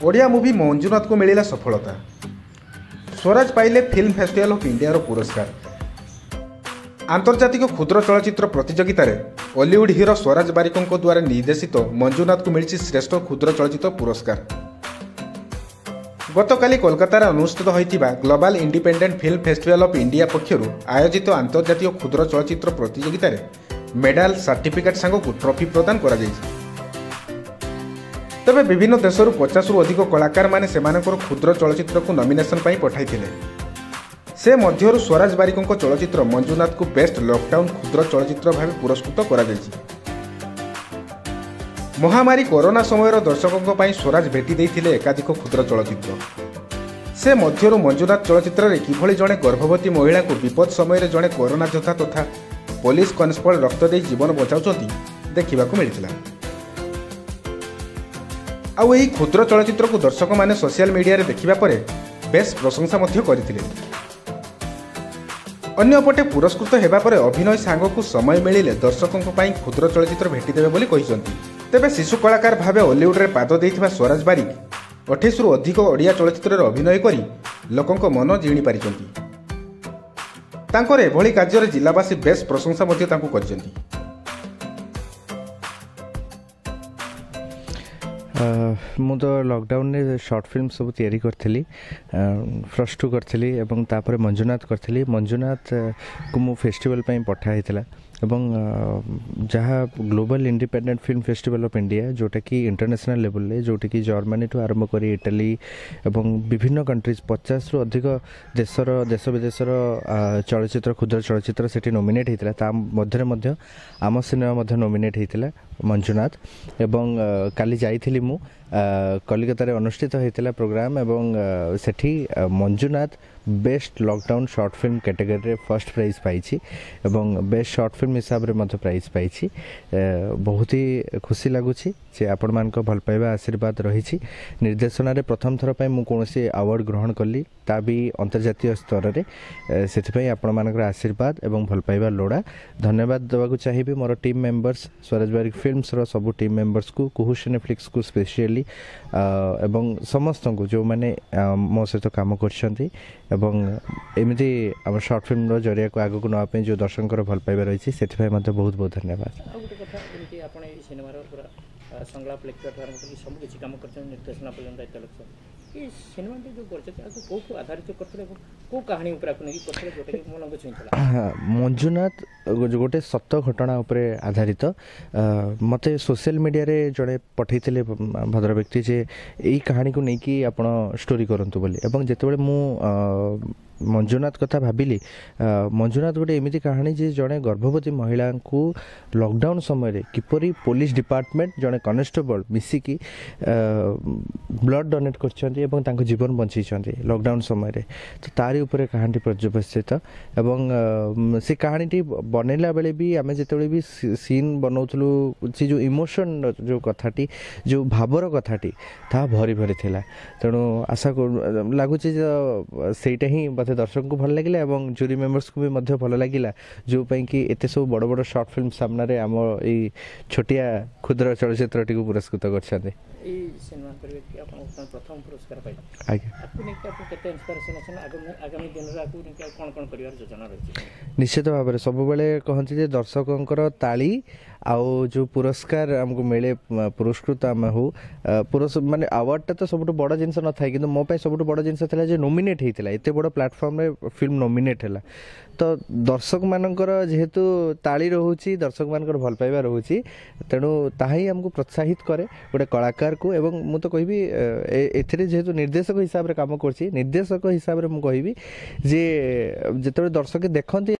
Odia movie Manjunath को मिला सफलता। स्वराज पाइले फिल्म फेस्टिवल ऑफ इंडिया पुरस्कार। आंतर्जातिक क्षुद्र चलचित्र प्रतियोगिता रे हॉलीवुड हीरो स्वराज बारिकों द्वारा निर्देशित मंजुनाथ को मिली श्रेष्ठ क्षुद्र चलचित्र पुरस्कार। गतकाली कोलकाता अनुष्ठित होता global independent film festival of India पक्षर आयोजित आंतर्जातिक क्षुद्र चलचित्र प्रतियोगिता रे मेडाल सर्टिफिकेट सांग को ट्रॉफी प्रदान करा जायछि। तबे विभिन्न देशरू 50 रु अधिक कलाकार माने सेमानकर क्षुद्र चलचित्र को नॉमिनेशन पाई पठाइथिले। से मध्यरु स्वराज बारिकों चलचित्र मंजुनाथ को बेस्ट लॉकडाउन क्षुद्र चलचित्र भाव पुरस्कृत करा जायछि। महामारी कोरोना समय दर्शकों पाई स्वराज भेटी देइथिले एकाधिक क्षुद्र चलचित्र। से मध्यरु मंजुनाथ चलचित्र रे किभଳି जणे गर्भवती महिला को विपद समय जणे कोरोना योद्धा तथा पुलिस कॉन्स्टेबल रक्त दे जीवन बचाउछंती देखिबा को मिलिथिला। आउ यही क्षुद्र चलचित्र को दर्शक माने सोशल मीडिया रे देखिबा परे बेस प्रशंसा मध्य करथिले। अन्यपटे पुरस्कृत हेबा परे अभिनय सांग को समय मिलिले दर्शकों पाई क्षुद्र चलचित्र भेटी देबे बोली कहिसंती। तेबे शिशु कलाकार भावे हॉलीवुड रे पाद देइथिबा स्वराज बारिक 28 रु अधिक ओडिया चलचित्र रे अभिनय करी लोकंक मन जिणी पारिसंती। तांकर एभली कार्य जिलावासी बेस प्रशंसा मध्य तांको करजंती। मु तो लॉकडाउन ने शॉर्ट फिल्म सब तैयारी करथिली। फर्स्ट टू करथिली एवं तापर मंजुनाथ करथिली। मंजुनाथ को मु फेस्टिवल पई पठा हेतला एवं जहाँ global independent film festival of India जोटा कि इंटरनेशनल लेवल ले जोटा कि जर्मनी ठू आरंभ करी इटाली एवं विभिन्न कंट्रीज 50 रु अधिक देश विदेशर चलचित्र क्षुद्र चलचित्र सेठी नॉमिनेट हेतला। ता मध्य आम सिनेमा मध्य नॉमिनेट हेतला मंजुनाथ। एवं काली जाइथिली मु कलिकता रे अनुष्ठित होता प्रोग्राम एवं Sethi Manjunath best lockdown short film category रे फर्स्ट प्राइज पाइछि एवं बेस्ट शॉर्ट फिल्म हिसाब रे मध्य प्राइज पाइछि। बहुत ही खुशी लागुछि जे आपण मानक भल पाइबा आशीर्वाद रहिछि। निर्देशना रे प्रथम थर पय मु कोनोसी अवार्ड ग्रहण कली ता भी अंतर्जातीय स्तर रे। सेथि पय आपण मानकर आशीर्वाद एवं भल पाइबा लोड़ा धन्यवाद देबाकू चाहिबी मोर team members Swaraj Barik films रो सब टीम मेंबर्स को कुहू सिनेफ्लिक्स को स्पेशली एवं समस्त को जो माने मो सहित काम करछंती एवं एमिति हम शॉर्ट फिल्म रो जरिया को आगु को नवा पे जो दर्शक भल पाइबा रही सेथि पय मते बहुत बहुत धन्यवाद। आपण ए सिनेमा रो पूरा संलाप लेखक सब किसी काम करछन निर्देशना पर्यंत दायित्व लक्ष्य ये सिनेमा जो करछन को आधारित करथले को कहानी ऊपर आपने की करथले जोटा कि मन को छुइतला। मंजुनाथ गोटे सत्य घटना उपरे आधारित मते सोशल मीडिया रे जड़े पठैथिले भद्र व्यक्ति जे एई कहानी को नै कि आपण स्टोरी करंतु बोली एवं जेतेबेले मु मंजुनाथ कथा भाविली मंजुनाथ गोटे एमिति कहानी जे जड़े गर्भवती महिला को लॉकडाउन समय किपरि पुलिस डिपार्टमेंट जड़े कॉन्स्टेबल मिसिकी ब्लड डोनेट करछन्ती एवं तांको जीवन बंचीछन्ती लॉकडाउन समय रे। तो तारी ऊपर कहानी पर्यवेसित एवं से कहानी बनैला बेले भी आमे जेतेबेले भी सीन बनाउथलु से जो इमोशन जो कथाटी जो भावर कथाटी ता भरी भरी थिला। तेणु आशा लागुची सेटा ही मते दर्शक को भल लागिला एवं जूरी मेंबर्स को भी मध्य भल लागिला जो पई कि एते सब बड़ बड़ शॉर्ट फिल्म सामना रे हम ए छोटिया क्षुद्र चलचित्र टी को पुरस्कृत करछाते। ए सिनेमा पर कि अपन प्रथम पुरस्कार पाइ आगे आपने केते इंस्पिरेशन अछन आगामी दिन रे आपन कोन करिवार योजना रही। निश्चित भाव में सब बेले कहती जे दर्शकों ताली आउ जो पुरस्कार हमको मिले पुरस्कृत आम हो माने अवार्ड तो सब बड़ जिनस न था कि मो सब बड़ जिनस था नॉमिनेट होता एत बड़ प्लाटफर्म रे फिल्म नॉमिनेट है तो दर्शक मानकर जेहेतु ताली रोची दर्शक मानकर भल पाइबा रोची तेणु ताही हमको प्रोत्साहित करे गोटे कलाकार को एवं मु तो कहबी एथिरे जेहेतु निर्देशक हिसाब रे काम करछि निर्देशक हिसाब रे मु कहबी जे जेते दर्शक देखंती